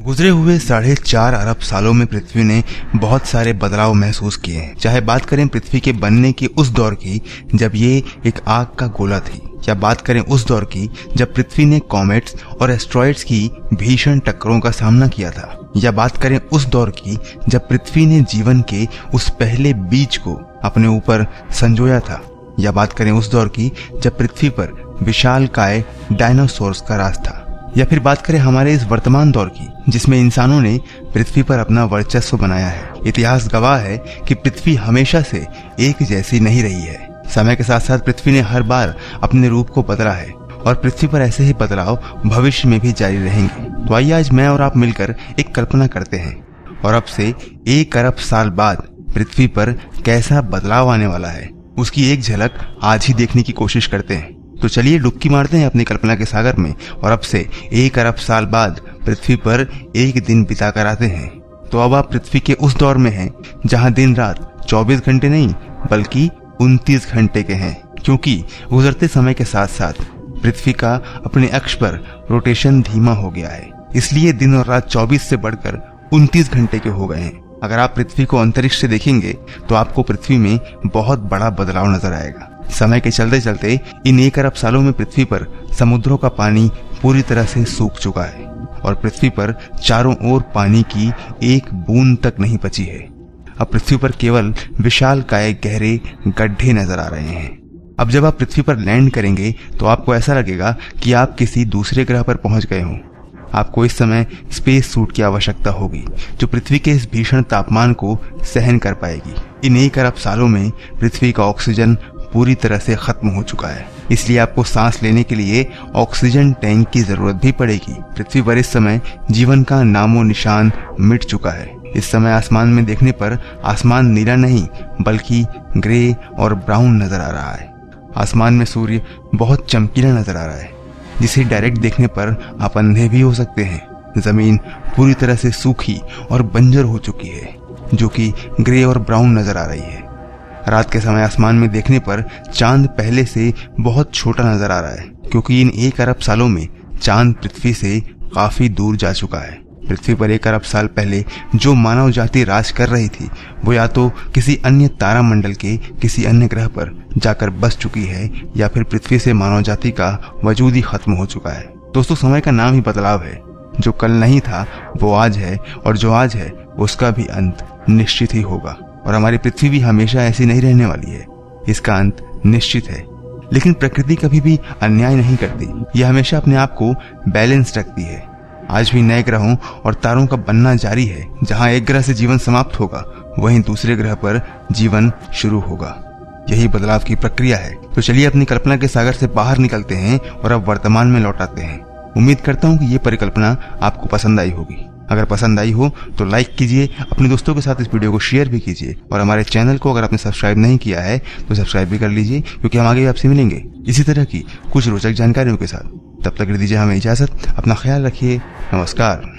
गुजरे हुए 4.5 अरब सालों में पृथ्वी ने बहुत सारे बदलाव महसूस किए हैं। चाहे बात करें पृथ्वी के बनने के उस दौर की जब ये एक आग का गोला थी, या बात करें उस दौर की जब पृथ्वी ने कॉमेट्स और एस्ट्रॉइड्स की भीषण टक्करों का सामना किया था, या बात करें उस दौर की जब पृथ्वी ने जीवन के उस पहले बीज को अपने ऊपर संजोया था, या बात करें उस दौर की जब पृथ्वी पर विशालकाय डायनासोर्स का राज था, या फिर बात करें हमारे इस वर्तमान दौर की जिसमें इंसानों ने पृथ्वी पर अपना वर्चस्व बनाया है। इतिहास गवाह है कि पृथ्वी हमेशा से एक जैसी नहीं रही है। समय के साथ साथ पृथ्वी ने हर बार अपने रूप को बदला है और पृथ्वी पर ऐसे ही बदलाव भविष्य में भी जारी रहेंगे। तो आइए आज मैं और आप मिलकर एक कल्पना करते हैं और अब से 1 अरब साल बाद पृथ्वी पर कैसा बदलाव आने वाला है उसकी एक झलक आज ही देखने की कोशिश करते हैं। तो चलिए डुबकी मारते हैं अपनी कल्पना के सागर में और अब से 1 अरब साल बाद पृथ्वी पर एक दिन बिता कर आते हैं। तो अब आप पृथ्वी के उस दौर में हैं जहां दिन रात 24 घंटे नहीं बल्कि 29 घंटे के हैं, क्योंकि गुजरते समय के साथ साथ पृथ्वी का अपने अक्ष पर रोटेशन धीमा हो गया है। इसलिए दिन और रात 24 से बढ़कर 29 घंटे के हो गए हैं। अगर आप पृथ्वी को अंतरिक्ष से देखेंगे तो आपको पृथ्वी में बहुत बड़ा बदलाव नजर आएगा। समय के चलते चलते इन 1 अरब सालों में पृथ्वी पर समुद्रों का पानी पूरी तरह से सूख चुका है और पृथ्वी पर चारों ओर पानी की एक बूंद तक नहीं बची है। अब पृथ्वी पर केवल विशालकाय गहरे गड्ढे नजर आ रहे हैं। अब जब आप पृथ्वी पर लैंड करेंगे तो आपको ऐसा लगेगा कि आप किसी दूसरे ग्रह पर पहुंच गए हों। आपको इस समय स्पेस सूट की आवश्यकता होगी जो पृथ्वी के इस भीषण तापमान को सहन कर पाएगी। इन 1 अरब सालों में पृथ्वी का ऑक्सीजन पूरी तरह से खत्म हो चुका है, इसलिए आपको सांस लेने के लिए ऑक्सीजन टैंक की जरूरत भी पड़ेगी। पृथ्वी पर इस समय जीवन का नामो निशान मिट चुका है। इस समय आसमान में देखने पर आसमान नीला नहीं बल्कि ग्रे और ब्राउन नजर आ रहा है। आसमान में सूर्य बहुत चमकीला नजर आ रहा है जिसे डायरेक्ट देखने पर आप अंधे भी हो सकते हैं। जमीन पूरी तरह से सूखी और बंजर हो चुकी है जो कि ग्रे और ब्राउन नजर आ रही है। रात के समय आसमान में देखने पर चांद पहले से बहुत छोटा नजर आ रहा है, क्योंकि इन 1 अरब सालों में चांद पृथ्वी से काफी दूर जा चुका है। पृथ्वी पर 1 अरब साल पहले जो मानव जाति राज कर रही थी वो या तो किसी अन्य तारामंडल के किसी अन्य ग्रह पर जाकर बस चुकी है या फिर पृथ्वी से मानव जाति का वजूद ही खत्म हो चुका है। दोस्तों, समय का नाम ही बदलाव है। जो कल नहीं था वो आज है और जो आज है उसका भी अंत निश्चित ही होगा। और हमारी पृथ्वी भी हमेशा ऐसी नहीं रहने वाली है, इसका अंत निश्चित है। लेकिन प्रकृति कभी भी अन्याय नहीं करती, यह हमेशा अपने आप को बैलेंस रखती है। आज भी नए ग्रहों और तारों का बनना जारी है। जहां एक ग्रह से जीवन समाप्त होगा वहीं दूसरे ग्रह पर जीवन शुरू होगा। यही बदलाव की प्रक्रिया है। तो चलिए अपनी कल्पना के सागर से बाहर निकलते हैं और अब वर्तमान में लौट आते हैं। उम्मीद करता हूँ कि ये परिकल्पना आपको पसंद आई होगी। अगर पसंद आई हो तो लाइक कीजिए, अपने दोस्तों के साथ इस वीडियो को शेयर भी कीजिए और हमारे चैनल को अगर आपने सब्सक्राइब नहीं किया है तो सब्सक्राइब भी कर लीजिए, क्योंकि हम आगे भी आपसे मिलेंगे इसी तरह की कुछ रोचक जानकारियों के साथ। तब तक दीजिए हमें इजाजत। अपना ख्याल रखिए। नमस्कार।